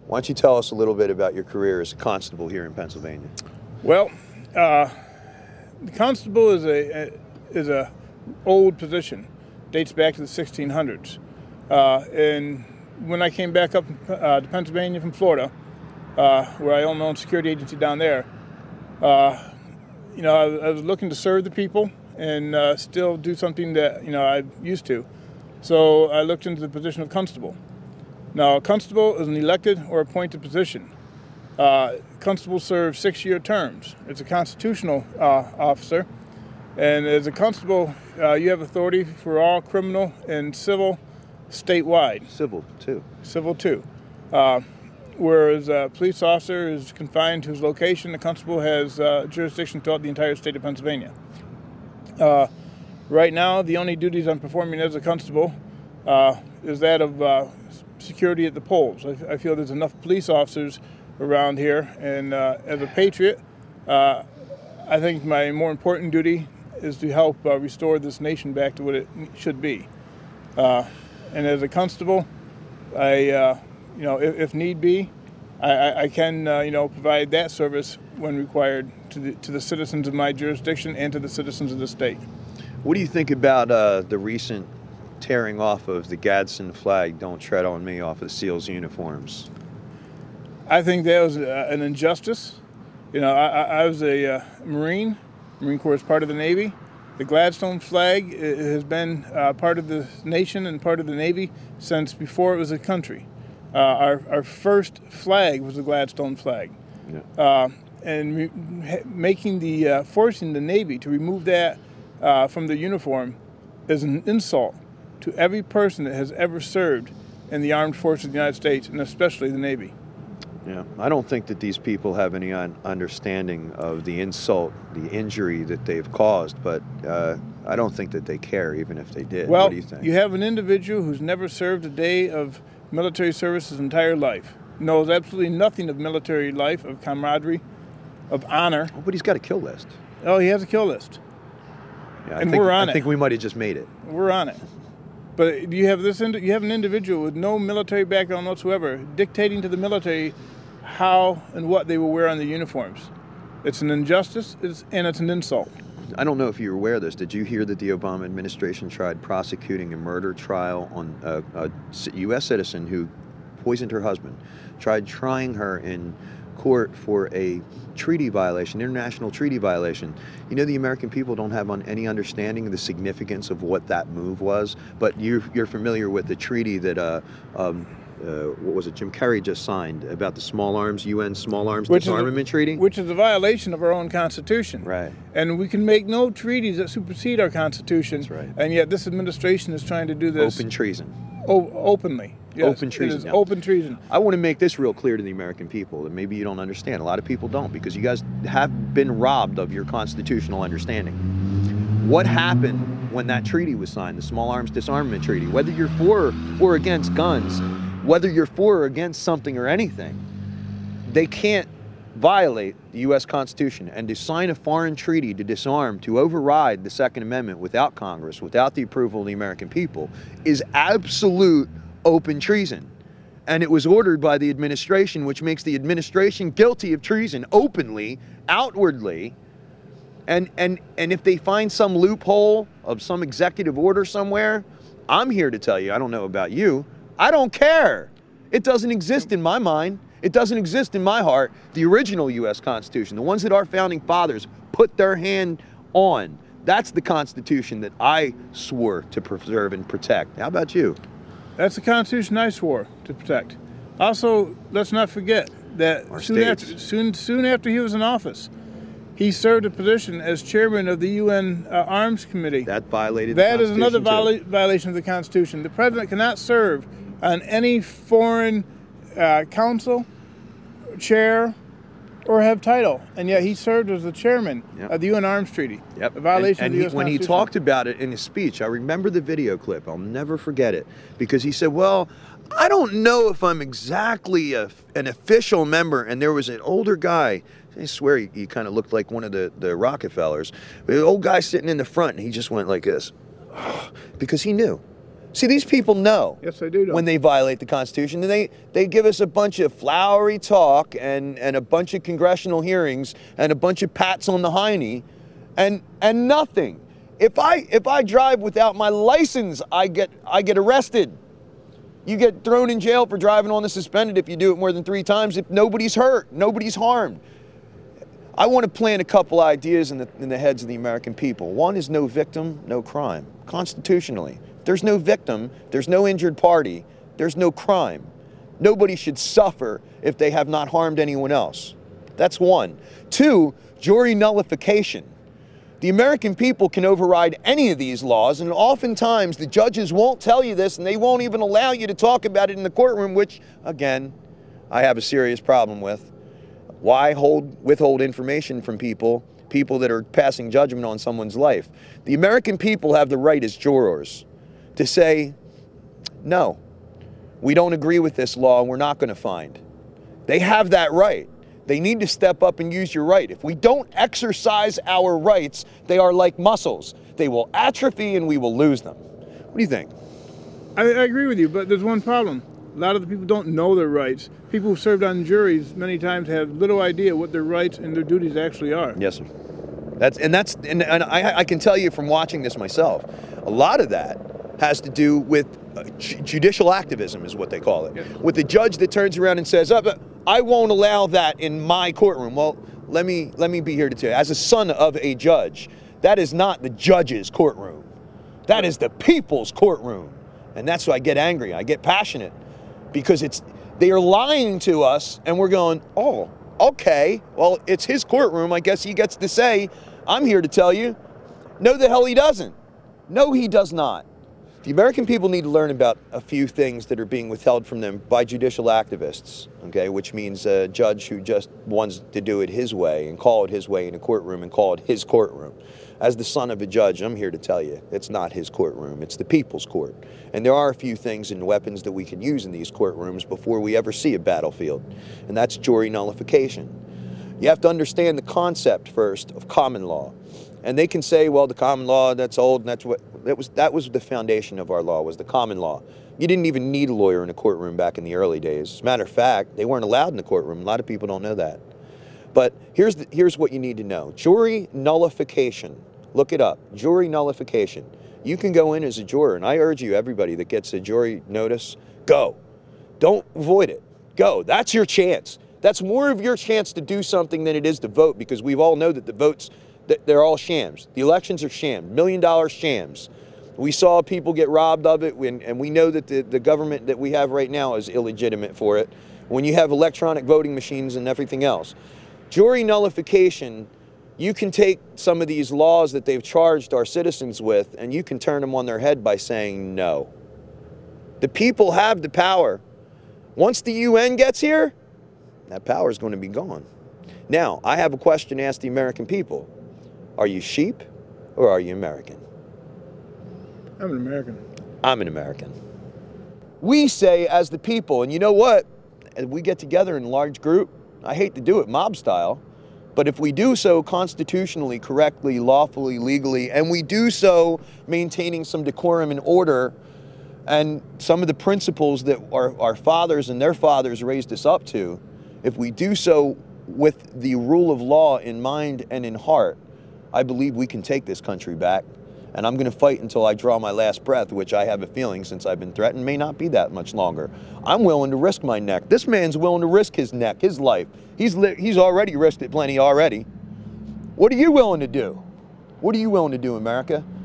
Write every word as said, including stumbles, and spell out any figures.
Why don't you tell us a little bit about your career as a constable here in Pennsylvania? Well, uh, the constable is a is a old position, dates back to the sixteen hundreds. Uh, and when I came back up uh, to Pennsylvania from Florida, uh, where I own my own security agency down there, uh, you know, I, I was looking to serve the people and uh, still do something that you know I'm used to. So I looked into the position of constable. Now, a constable is an elected or appointed position. Uh, constables serve six-year terms. It's a constitutional uh, officer, and as a constable, uh, you have authority for all criminal and civil statewide. Civil, too. Civil, too. Uh, whereas a police officer is confined to his location, the constable has uh, jurisdiction throughout the entire state of Pennsylvania. Uh, right now, the only duties I'm performing as a constable uh, is that of uh, security at the polls. I, I feel there's enough police officers around here, and uh, as a patriot, uh, I think my more important duty is to help uh, restore this nation back to what it should be. Uh, and as a constable, I, uh, you know, if, if need be, I, I can, uh, you know, provide that service when required to the, to the citizens of my jurisdiction and to the citizens of the state. What do you think about uh, the recent tearing off of the Gadsden flag, "Don't Tread on Me," off of the SEALs uniforms? I think that was uh, an injustice. You know, I, I was a uh, Marine. Marine Corps is part of the Navy. The Gladstone flag has been uh, part of the nation and part of the Navy since before it was a country. Uh, our, our first flag was the Gladstone flag. Yeah. Uh, and re- making the, uh, forcing the Navy to remove that uh, from the uniform is an insult to every person that has ever served in the armed forces of the United States, and especially the Navy. Yeah, I don't think that these people have any un understanding of the insult, the injury that they've caused, but uh, I don't think that they care, even if they did. Well, what do you think? You have an individual who's never served a day of military service his entire life, knows absolutely nothing of military life, of camaraderie, of honor. Oh, but he's got a kill list. Oh, he has a kill list. Yeah, I and think, we're on I it. I think we might have just made it. We're on it. But you have this. You have an individual with no military background whatsoever dictating to the military how and what they will wear on the uniforms. It's an injustice, it's, and it's an insult. I don't know if you're aware of this. Did you hear that the Obama administration tried prosecuting a murder trial on a, a U S citizen who poisoned her husband? Tried trying her in court for a treaty violation, international treaty violation. You know, the American people don't have on any understanding of the significance of what that move was, but you're, you're familiar with the treaty that, uh, um, uh, what was it, Jim Carrey just signed about the small arms, U N small arms which disarmament is a, treaty? Which is a violation of our own Constitution. Right. And we can make no treaties that supersede our Constitution. That's right. And yet this administration is trying to do this. Open treason. Oh, openly. Yes, open treason. It is open treason. I want to make this real clear to the American people that maybe you don't understand. A lot of people don't, because you guys have been robbed of your constitutional understanding. What happened when that treaty was signed, the Small Arms Disarmament Treaty? Whether you're for or against guns, whether you're for or against something or anything, they can't violate the U S Constitution. And to sign a foreign treaty to disarm, to override the Second Amendment without Congress, without the approval of the American people, is absolute open treason. And it was ordered by the administration, which makes the administration guilty of treason openly, outwardly. And, and, and if they find some loophole of some executive order somewhere, I'm here to tell you, I don't know about you, I don't care. It doesn't exist in my mind. It doesn't exist in my heart. The original U S Constitution, the ones that our founding fathers put their hand on, that's the Constitution that I swore to preserve and protect. How about you? That's the Constitution I swore to protect. Also, let's not forget that soon after, soon, soon after he was in office, he served a position as chairman of the U N uh, Arms Committee. That violated that the Constitution. That is another viola too. violation of the Constitution. The president cannot serve on any foreign uh, council, chair, or have title, and yet he served as the chairman yep. of the U N Arms Treaty. Yep. A violation and, and of the U S he, when he talked about it in his speech, I remember the video clip. I'll never forget it, because he said, well, I don't know if I'm exactly a, an official member. And there was an older guy, I swear he, he kind of looked like one of the, the Rockefellers, but the old guy sitting in the front, and he just went like this, because he knew. See, these people know. Yes, I do know. When they violate the Constitution, and they, they give us a bunch of flowery talk and, and a bunch of congressional hearings and a bunch of pats on the hiney and and nothing. If I if I drive without my license, I get I get arrested. You get thrown in jail for driving on the suspended if you do it more than three times. If nobody's hurt, nobody's harmed. I want to plant a couple ideas in the, in the heads of the American people. One is no victim, no crime. Constitutionally, if there's no victim, there's no injured party, there's no crime. Nobody should suffer if they have not harmed anyone else. That's one. Two, jury nullification. The American people can override any of these laws, and oftentimes the judges won't tell you this, and they won't even allow you to talk about it in the courtroom, which, again, I have a serious problem with. Why hold, withhold information from people, people that are passing judgment on someone's life? The American people have the right as jurors to say, no, we don't agree with this law and we're not going to find. They have that right. They need to step up and use your right. If we don't exercise our rights, they are like muscles. They will atrophy and we will lose them. What do you think? I, I agree with you, but there's one problem. A lot of the people don't know their rights. People who served on juries many times have little idea what their rights and their duties actually are. Yes, sir. That's and that's and, and I, I can tell you from watching this myself, a lot of that has to do with uh, judicial activism, is what they call it. Yes. With the judge that turns around and says, oh, but I won't allow that in my courtroom. Well, let me let me be here to tell you, as a son of a judge, that is not the judge's courtroom. That is the people's courtroom. And that's why I get angry. I get passionate. Because it's they are lying to us, and we're going, oh, okay, well, it's his courtroom. I guess he gets to say, I'm here to tell you, no, the hell he doesn't. No, he does not. The American people need to learn about a few things that are being withheld from them by judicial activists, okay, which means a judge who just wants to do it his way and call it his way in a courtroom and call it his courtroom. As the son of a judge, I'm here to tell you, it's not his courtroom, it's the people's court. And there are a few things and weapons that we can use in these courtrooms before we ever see a battlefield, and that's jury nullification. You have to understand the concept first of common law. And they can say, well, the common law, that's old, and that's what, that was, that was the foundation of our law, was the common law. You didn't even need a lawyer in a courtroom back in the early days. As a matter of fact, they weren't allowed in the courtroom. A lot of people don't know that. But here's, the, here's what you need to know. Jury nullification. Look it up. Jury nullification. You can go in as a juror, and I urge you, everybody that gets a jury notice, go. Don't avoid it. Go. That's your chance. That's more of your chance to do something than it is to vote, because we all know that the votes, that they're all shams. The elections are shams, million dollar shams. We saw people get robbed of it, when, and we know that the, the government that we have right now is illegitimate for it, when you have electronic voting machines and everything else. Jury nullification, you can take some of these laws that they've charged our citizens with, and you can turn them on their head by saying no. The people have the power. Once the U N gets here, that power is going to be gone. Now, I have a question to ask the American people. Are you sheep or are you American? I'm an American. I'm an American. We say as the people, and you know what? As we get together in a large group, I hate to do it mob style, but if we do so constitutionally, correctly, lawfully, legally, and we do so maintaining some decorum and order and some of the principles that our, our fathers and their fathers raised us up to, if we do so with the rule of law in mind and in heart, I believe we can take this country back. And I'm going to fight until I draw my last breath, which I have a feeling, since I've been threatened, may not be that much longer. I'm willing to risk my neck. This man's willing to risk his neck, his life. He's, li he's already risked it plenty already. What are you willing to do? What are you willing to do, America?